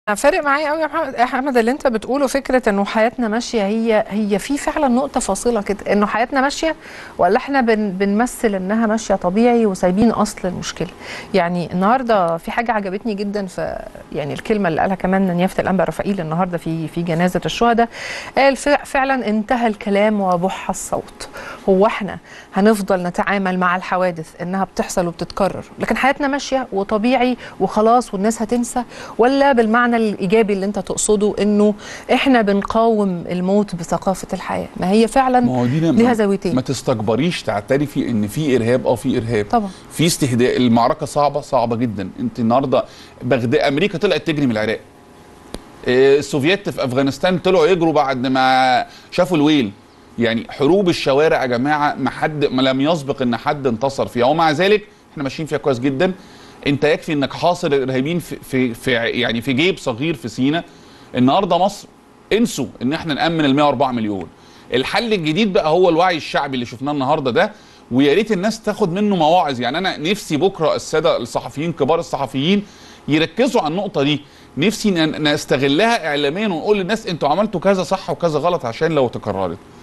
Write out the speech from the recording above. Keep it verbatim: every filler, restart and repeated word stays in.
فارق معايا قوي يا محمد احمد اللي انت بتقوله، فكره انه حياتنا ماشيه، هي هي في فعلا نقطه فاصله كده، انه حياتنا ماشيه ولا احنا بن بنمثل انها ماشيه طبيعي وسايبين اصل المشكله. يعني النهارده في حاجه عجبتني جدا، في يعني الكلمه اللي قالها كمان نيافه الانبا رفائيل النهارده في في جنازه الشهداء، قال فعلا انتهى الكلام وبح الصوت. هو احنا هنفضل نتعامل مع الحوادث انها بتحصل وبتتكرر لكن حياتنا ماشيه وطبيعي وخلاص والناس هتنسى، ولا بالمعنى الايجابي اللي انت تقصده انه احنا بنقاوم الموت بثقافه الحياه؟ ما هي فعلا ما هو دي ليها زاويتين. ما تستكبريش تعترفي ان في ارهاب، اه في ارهاب طبعا، في استهداء، المعركه صعبه صعبه جدا. انت النهارده بغداد امريكا طلعت تجري من العراق، السوفييت في افغانستان طلعوا يجروا بعد ما شافوا الويل. يعني حروب الشوارع يا جماعه ما حد ما لم يسبق ان حد انتصر فيها، ومع ذلك احنا ماشيين فيها كويس جدا. انت يكفي انك حاصر الارهابيين في, في, في يعني في جيب صغير في سيناء. النهارده مصر انسوا ان احنا نامن ال مئة وأربعة مليون. الحل الجديد بقى هو الوعي الشعبي اللي شفناه النهارده ده، ويا ريت الناس تاخد منه مواعظ. يعني انا نفسي بكره الساده الصحفيين كبار الصحفيين يركزوا على النقطه دي، نفسي نستغلها اعلاميا ونقول للناس انتوا عملتوا كذا صح وكذا غلط عشان لو تكررت.